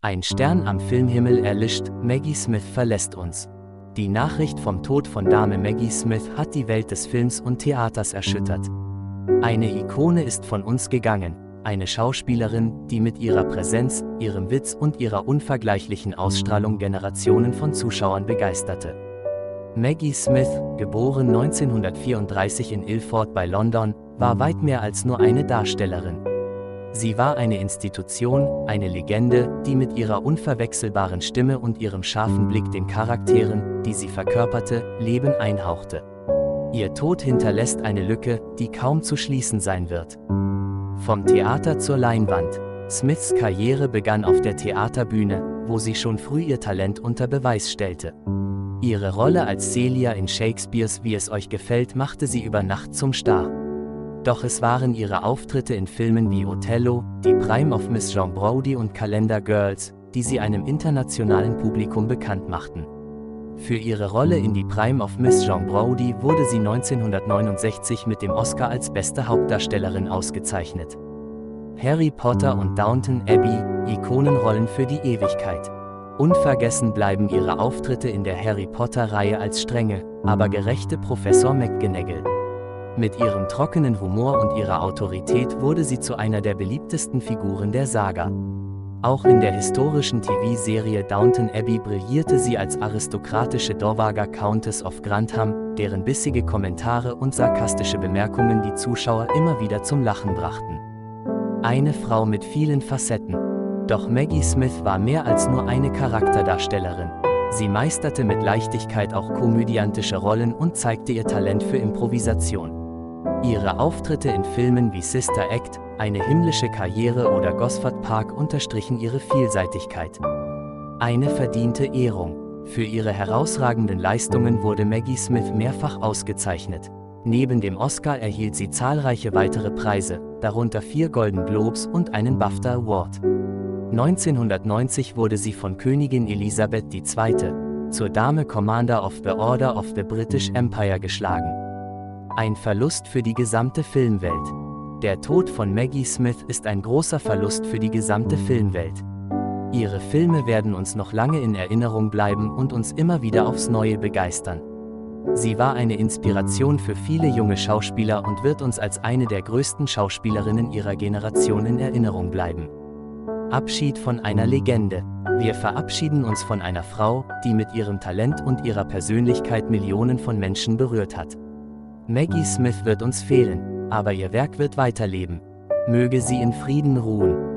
Ein Stern am Filmhimmel erlischt, Maggie Smith verlässt uns. Die Nachricht vom Tod von Dame Maggie Smith hat die Welt des Films und Theaters erschüttert. Eine Ikone ist von uns gegangen, eine Schauspielerin, die mit ihrer Präsenz, ihrem Witz und ihrer unvergleichlichen Ausstrahlung Generationen von Zuschauern begeisterte. Maggie Smith, geboren 1934 in Ilford bei London, war weit mehr als nur eine Darstellerin. Sie war eine Institution, eine Legende, die mit ihrer unverwechselbaren Stimme und ihrem scharfen Blick den Charakteren, die sie verkörperte, Leben einhauchte. Ihr Tod hinterlässt eine Lücke, die kaum zu schließen sein wird. Vom Theater zur Leinwand. Smiths Karriere begann auf der Theaterbühne, wo sie schon früh ihr Talent unter Beweis stellte. Ihre Rolle als Celia in Shakespeares Wie es euch gefällt machte sie über Nacht zum Star. Doch es waren ihre Auftritte in Filmen wie Othello, Die Prime of Miss Jean Brodie und Calendar Girls, die sie einem internationalen Publikum bekannt machten. Für ihre Rolle in Die Prime of Miss Jean Brodie wurde sie 1969 mit dem Oscar als beste Hauptdarstellerin ausgezeichnet. Harry Potter und Downton Abbey, Ikonenrollen für die Ewigkeit. Unvergessen bleiben ihre Auftritte in der Harry Potter-Reihe als strenge, aber gerechte Professor McGonagall. Mit ihrem trockenen Humor und ihrer Autorität wurde sie zu einer der beliebtesten Figuren der Saga. Auch in der historischen TV-Serie Downton Abbey brillierte sie als aristokratische Dowager Countess of Grantham, deren bissige Kommentare und sarkastische Bemerkungen die Zuschauer immer wieder zum Lachen brachten. Eine Frau mit vielen Facetten. Doch Maggie Smith war mehr als nur eine Charakterdarstellerin. Sie meisterte mit Leichtigkeit auch komödiantische Rollen und zeigte ihr Talent für Improvisation. Ihre Auftritte in Filmen wie Sister Act, Eine himmlische Karriere oder Gosford Park unterstrichen ihre Vielseitigkeit. Eine verdiente Ehrung. Für ihre herausragenden Leistungen wurde Maggie Smith mehrfach ausgezeichnet. Neben dem Oscar erhielt sie zahlreiche weitere Preise, darunter 4 Golden Globes und einen BAFTA Award. 1990 wurde sie von Königin Elisabeth II. Zur Dame Commander of the Order of the British Empire geschlagen. Ein Verlust für die gesamte Filmwelt. Der Tod von Maggie Smith ist ein großer Verlust für die gesamte Filmwelt. Ihre Filme werden uns noch lange in Erinnerung bleiben und uns immer wieder aufs Neue begeistern. Sie war eine Inspiration für viele junge Schauspieler und wird uns als eine der größten Schauspielerinnen ihrer Generation in Erinnerung bleiben. Abschied von einer Legende. Wir verabschieden uns von einer Frau, die mit ihrem Talent und ihrer Persönlichkeit Millionen von Menschen berührt hat. Maggie Smith wird uns fehlen, aber ihr Werk wird weiterleben. Möge sie in Frieden ruhen.